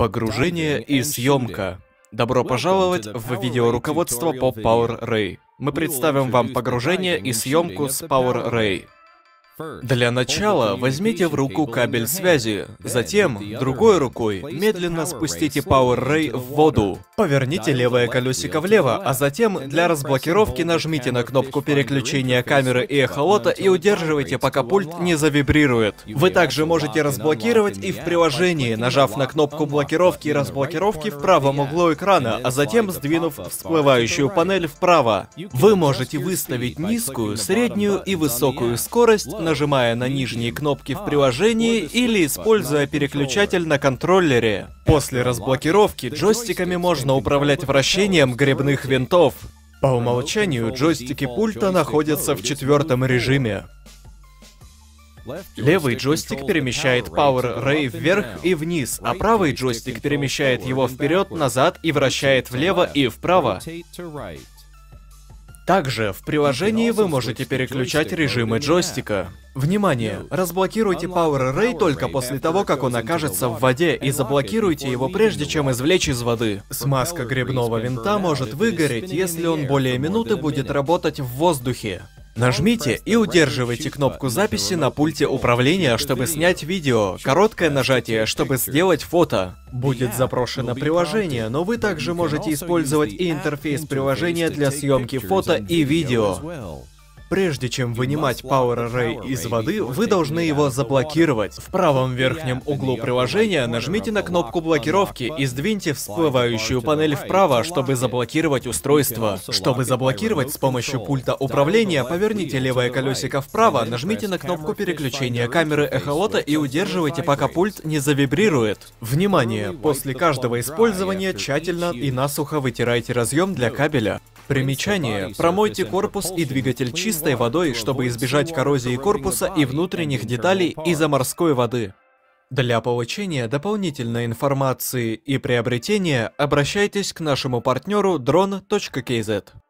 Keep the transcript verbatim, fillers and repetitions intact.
Погружение и съемка. Добро пожаловать в видеоруководство по PowerRay. Мы представим вам погружение и съемку с PowerRay. Для начала возьмите в руку кабель связи, затем другой рукой медленно спустите PowerRay в воду. Поверните левое колесико влево, а затем для разблокировки нажмите на кнопку переключения камеры и эхолота и удерживайте, пока пульт не завибрирует. Вы также можете разблокировать и в приложении, нажав на кнопку блокировки и разблокировки в правом углу экрана, а затем сдвинув всплывающую панель вправо. Вы можете выставить низкую, среднюю и высокую скорость, нажимая на нижние кнопки в приложении или используя переключатель на контроллере. После разблокировки джойстиками можно управлять вращением гребных винтов. По умолчанию джойстики пульта находятся в четвертом режиме. Левый джойстик перемещает PowerRay вверх и вниз, а правый джойстик перемещает его вперед, назад и вращает влево и вправо. Также в приложении вы можете переключать режимы джойстика. Внимание! Разблокируйте PowerRay только после того, как он окажется в воде, и заблокируйте его прежде, чем извлечь из воды. Смазка гребного винта может выгореть, если он более минуты будет работать в воздухе. Нажмите и удерживайте кнопку записи на пульте управления, чтобы снять видео, короткое нажатие, чтобы сделать фото. Будет запрошено приложение, но вы также можете использовать и интерфейс приложения для съемки фото и видео. Прежде чем вынимать PowerRay из воды, вы должны его заблокировать. В правом верхнем углу приложения нажмите на кнопку блокировки и сдвиньте всплывающую панель вправо, чтобы заблокировать устройство. Чтобы заблокировать с помощью пульта управления, поверните левое колесико вправо, нажмите на кнопку переключения камеры эхолота и удерживайте, пока пульт не завибрирует. Внимание! После каждого использования тщательно и насухо вытирайте разъем для кабеля. Примечание. Промойте корпус и двигатель чистой водой, чтобы избежать коррозии корпуса и внутренних деталей из-за морской воды. Для получения дополнительной информации и приобретения обращайтесь к нашему партнеру дрон точка кей зет.